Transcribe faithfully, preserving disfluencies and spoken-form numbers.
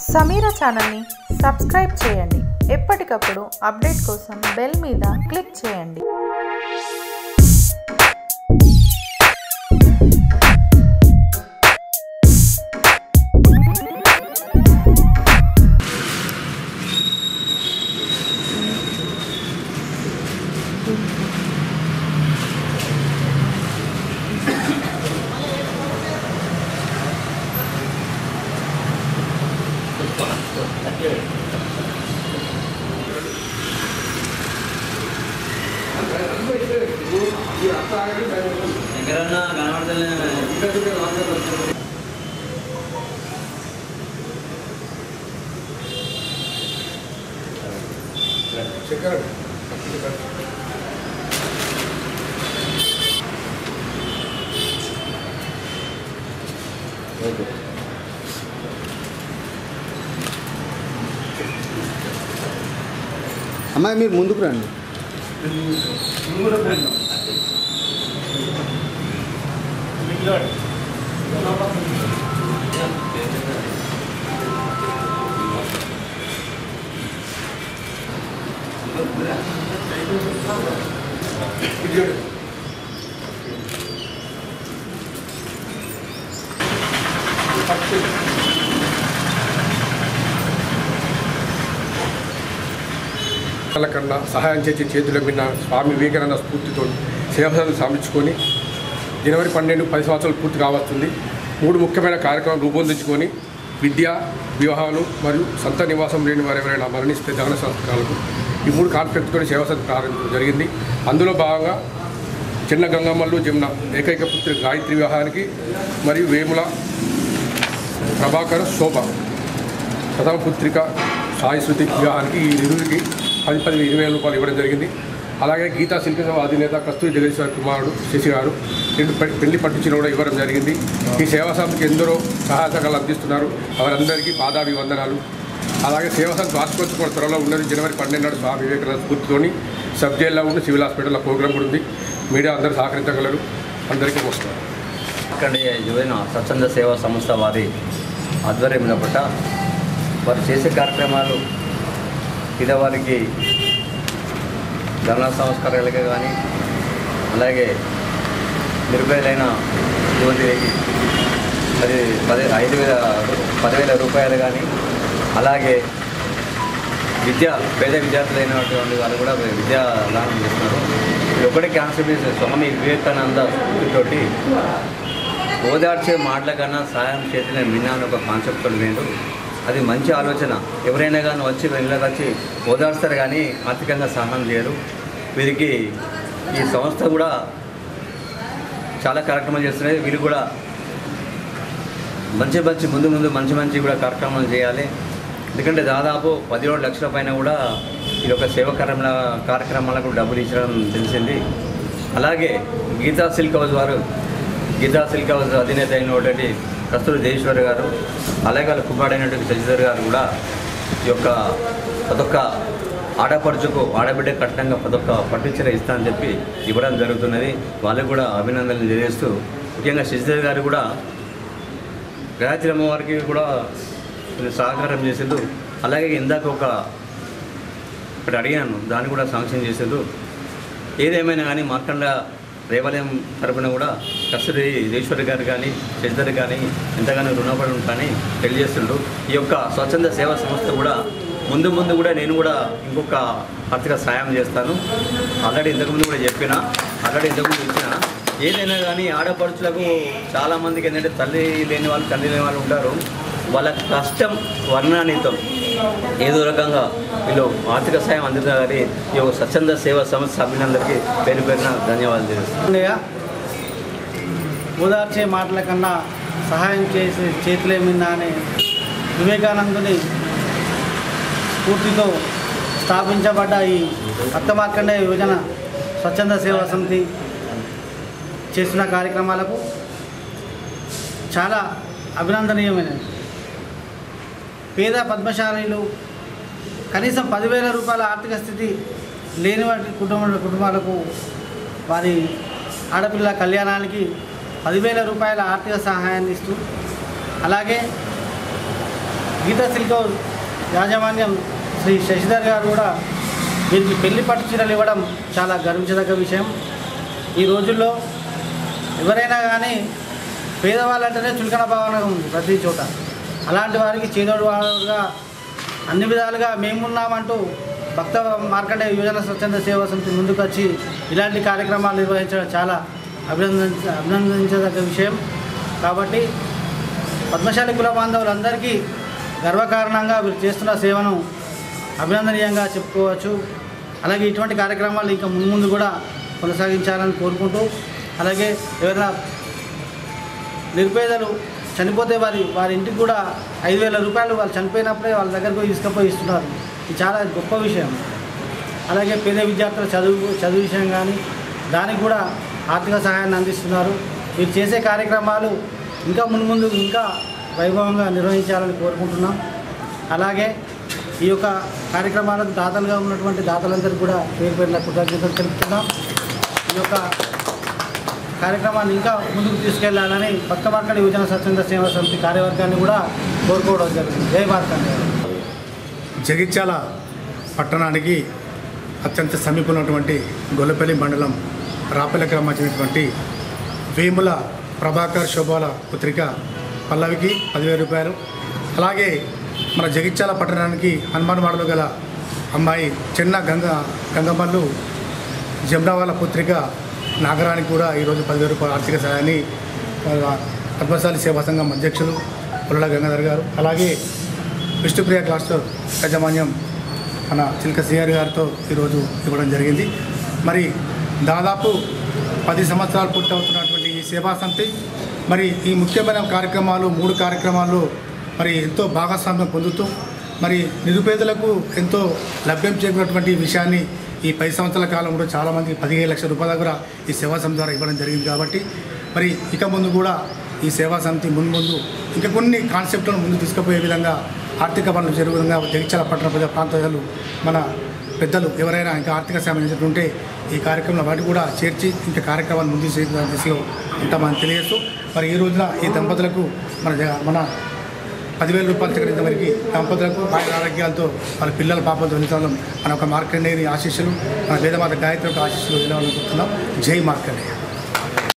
సమీరా ఛానల్ని సబ్స్క్రైబ్ చేయండి. ఎప్పటికప్పుడు అప్డేట్ కోసం బెల్ మీద క్లిక్ చేయండి. అమ్మాయి మీరు ముందుకు రండి. కన్నా సహాయం చేసి చేతుల మీద స్వామి వివేకానంద స్ఫూర్తితో సేవలను సాధించుకొని జనవరి పన్నెండు పది సంవత్సరాలు పూర్తి కావస్తుంది. మూడు ముఖ్యమైన కార్యక్రమాలు రూపొందించుకొని విద్య, వివాహాలు మరియు సంత నివాసం లేని వారు ఎవరైనా మరణిస్తే దహన సంస్కారాలకు ఈ మూడు కాన్సెప్ట్తో సేవా సంస్థ ప్రారంభించడం జరిగింది. అందులో భాగంగా చిన్న గంగమ్మలు జమున ఏకైక పుత్రి గాయత్రి వివాహానికి మరియు వేముల ప్రభాకర్ శోభ ప్రథమ పుత్రిక సాయి శృతి వివాహానికి ఈ నిధులకి పది పది ఇరవై వేల రూపాయలు ఇవ్వడం జరిగింది. అలాగే గీతా శిల్ప సభ అధినేత కస్తూరి జగదీశ్వర కుమారుడు శశి గారు రెండు పెళ్లి పట్టించిన కూడా ఇవ్వడం జరిగింది. ఈ సేవా సంస్థకి ఎందరో సహాయ సహకారాలు అందిస్తున్నారు. వారందరికీ పాదాభివందనాలు. అలాగే సేవా సంస్థ వార్షికోత్సవం కూడా త్వరలో ఉన్నది. జనవరి పన్నెండు నాడు స్వామి వివేకానంద స్ఫూర్తితోని సబ్ జైల్లో ఉండి సివిల్ హాస్పిటల్లో ప్రోగ్రాం కూడా ఉంది. మీడియా అందరూ సహకరించగలరు. అందరికీ వస్తారు. ఇక్కడ యువన స్వచ్ఛంద సేవా సంస్థ వారి ఆధ్వర్యంలో పట్ల వారు చేసే కార్యక్రమాలు పేదవారికి ధన సంస్కారాలకే కానీ అలాగే నిరుపేదలైన యువతికి పది పది ఐదు వేల పదివేల రూపాయలు కానీ అలాగే విద్య పేద విద్యార్థులైనటువంటి వాళ్ళు కూడా విద్యా దానం చేస్తున్నారు. ఇది ఒకటి కాన్సెప్ట్ స్వామి వివేకానంద స్ఫూర్తితోటి ఓదార్చే మాటల కన్నా సాయం చేతిలో మిన్నా అని ఒక కాన్సెప్ట్ లేదు. అది మంచి ఆలోచన. ఎవరైనా కానీ వచ్చి వెళ్ళకి వచ్చి ఓదార్స్తారు కానీ ఆర్థికంగా సహాయం చేయరు. వీరికి ఈ సంస్థ కూడా చాలా కార్యక్రమాలు చేస్తున్నాయి. వీరు కూడా మంచి మంచి ముందు ముందు మంచి మంచి కూడా కార్యక్రమాలు చేయాలి. ఎందుకంటే దాదాపు పదిహేడు లక్షల పైన కూడా ఈ యొక్క సేవా కార్యక్రమాల కార్యక్రమాలకు డబ్బులు ఇచ్చడం తెలిసింది. అలాగే గీతా సిల్క్ హౌస్ వారు గీతా సిల్క్ హౌస్ అధినేత అయినటువంటి కస్తూరి జగదీశ్వర్ గారు అలాగే వాళ్ళ కుమారుడైనటువంటి శశిధర్ గారు కూడా ఈ యొక్క పదొక్క ఆడపడుచుకు ఆడబిడ్డ కట్నంగా పదొక్క పట్టుచీర ఇస్తా అని చెప్పి ఇవ్వడం జరుగుతున్నది. వాళ్ళకు కూడా అభినందనలు తెలియజేస్తూ ముఖ్యంగా శశిధర్ గారు కూడా గాయత్రి అమ్మవారికి కూడా సహకారం చేసేందు. అలాగే ఇందాక ఒక ఒకటి అడిగాను, దాన్ని కూడా శాంక్షన్ చేసేందు. ఏదేమైనా కానీ మార్కండ దేవాలయం తరపున కూడా కస్తూరి జగదీశ్వర్ గారు కానీ శశిధర్ కానీ ఎంతగానో రుణపడి ఉంటానని తెలియజేస్తుండ్రు. ఈ యొక్క స్వచ్ఛంద సేవా సంస్థ కూడా ముందు ముందు కూడా నేను కూడా ఇంకొక ఆర్థిక సాయం చేస్తాను. ఆల్రెడీ ఇంతకుముందు కూడా చెప్పిన ఆల్రెడీ ఇంతకుముందు ఇచ్చిన. ఏదైనా కానీ ఆడపడుచులకు చాలామందికి ఏంటంటే తల్లి లేని వాళ్ళు తల్లి లేని వాళ్ళు ఉంటారు. వాళ్ళ కష్టం వర్ణానీతం ఏదో రకంగా వీళ్ళు ఆర్థిక సాయం అందుతారని ఈ యొక్క స్వచ్ఛంద సేవా సంస్థ సభ్యులందరికీ పేరు పేరున ధన్యవాదాలు తెలుస్తుంది. ఓదార్చే మాటల కన్నా సహాయం చేసే చేతులే మిన్నా అనే వివేకానందుని స్ఫూర్తితో స్థాపించబడ్డ ఈ అత్తమార్కండే యోజన స్వచ్ఛంద సేవా సమితి చేస్తున్న కార్యక్రమాలకు చాలా అభినందనీయమైనది. పేద పద్మశాలీలు కనీసం పదివేల రూపాయల ఆర్థిక స్థితి లేని వాటి కుటుంబ కుటుంబాలకు వారి ఆడపిల్ల కళ్యాణానికి పదివేల రూపాయల ఆర్థిక సహాయాన్ని ఇస్తూ అలాగే గీతా సిల్క్ హౌస్ యాజమాన్యం శ్రీ శశిధర్ గారు కూడా వీరికి పెళ్లి పట్టు చీరలు ఇవ్వడం చాలా గర్వించదగ్గ విషయం. ఈ రోజుల్లో ఎవరైనా కానీ పేదవాళ్ళంటేనే చులకన భావన ఉంది ప్రతి చోట. అలాంటి వారికి చేదోడు వాడుగా అన్ని విధాలుగా మేమున్నామంటూ భక్త మార్కండేయ యువజన స్వచ్ఛంద సేవా సమితి ముందుకు వచ్చి ఇలాంటి కార్యక్రమాలు నిర్వహించడం చాలా అభినందించ అభినందించదగ్గ విషయం. కాబట్టి పద్మశాలి కుల బాంధవులందరికీ గర్వకారణంగా వీరు చేస్తున్న సేవను అభినందనీయంగా చెప్పుకోవచ్చు. అలాగే ఇటువంటి కార్యక్రమాలు ఇంకా ముందు కూడా కొనసాగించాలని కోరుకుంటూ, అలాగే ఎవరైనా నిరుపేదలు చనిపోతే వారి వారి ఇంటికి కూడా ఐదు వేల రూపాయలు వాళ్ళు చనిపోయినప్పుడే వాళ్ళ దగ్గరకు తీసుకుపోయి ఇస్తున్నారు. ఇది చాలా గొప్ప విషయం. అలాగే పేద విద్యార్థుల చదువు చదువు విషయం కానీ దానికి కూడా ఆర్థిక సహాయాన్ని అందిస్తున్నారు. వీరు చేసే కార్యక్రమాలు ఇంకా మున్ముందు ఇంకా వైభవంగా నిర్వహించాలని కోరుకుంటున్నాం. అలాగే ఈ యొక్క కార్యక్రమాలకు దాతలుగా ఉన్నటువంటి దాతలందరికీ కూడా పేరు పేరున కృతజ్ఞతలు తెలుపుతున్నాం. ఈ యొక్క కార్యక్రమాన్ని ఇంకా ముందుకు తీసుకెళ్లాలని భక్త మార్కండేయ యువజన స్వచ్ఛంద సేవా సమితి కార్యవర్గాన్ని కూడా కోరుకోవడం జరిగింది. జై మార్కండేయ. జగిత్యాల పట్టణానికి అత్యంత సమీపమైనటువంటి గొల్లపల్లి మండలం రాపల్లి గ్రామానికి చెందినటువంటి వేముల ప్రభాకర్ శోభాల పుత్రిక పల్లవికి పదివేల రూపాయలు, అలాగే మన జగిత్యాల పట్టణానికి హనుమాన్వాడలో గల అమ్మాయి చిన్న గంగ గంగమ్మలు జమ్రావాల పుత్రిక నాగరానికి కూడా ఈరోజు పదివేల రూపాయల ఆర్థిక సహాయాన్ని పద్మశాలి సేవా సంఘం అధ్యక్షులు పుల్లల గంగాధర్ గారు, అలాగే విష్ణుప్రియ క్లాస్టర్ యాజమాన్యం మన చిల్క సిఆర్ గారితో ఈరోజు ఇవ్వడం జరిగింది. మరి దాదాపు పది సంవత్సరాలు పూర్తవుతున్నటువంటి ఈ సేవా సమితి మరి ఈ ముఖ్యమైన కార్యక్రమాలు మూడు కార్యక్రమాలు మరి ఎంతో భాగస్వామ్యం పొందుతూ మరి నిరుపేదలకు ఎంతో లభ్యం చేకూరినటువంటి విషయాన్ని ఈ పది సంవత్సరాల కాలంలో చాలామంది పదిహేను లక్షల రూపాయల దగ్గర ఈ సేవా సమితి ద్వారా ఇవ్వడం జరిగింది. కాబట్టి మరి ఇక ముందు కూడా ఈ సేవా సమితి ముందు ముందు ఇంకా కొన్ని కాన్సెప్ట్లను ముందు తీసుకుపోయే విధంగా ఆర్థిక పనులు జరిగే విధంగా జగిత్యాల పట్టణ ప్రజా ప్రాంత ప్రజలు మన పెద్దలు ఎవరైనా ఇంకా ఆర్థిక సాయం చేస్తుంటే ఈ కార్యక్రమంలో వాటి కూడా చేర్చి ఇంకా కార్యక్రమాన్ని ముందు చేసే దిశలో ఉంటామని తెలియజేస్తూ మరి ఈ రోజున ఈ దంపతులకు మన మన పదివేల రూపాయలు చెల్లించిన వారికి దంపతులకు ఆయన ఆరోగ్యాలతో వాళ్ళ పిల్లల పాపలతో వెళ్తాం మన ఒక మార్కండేయుని ఆశీస్సులు మన వేదమాత గాయత్రి యొక్క ఆశీస్సులు వెళ్ళాలని కోరుతున్నాం. జై మార్కండేయ.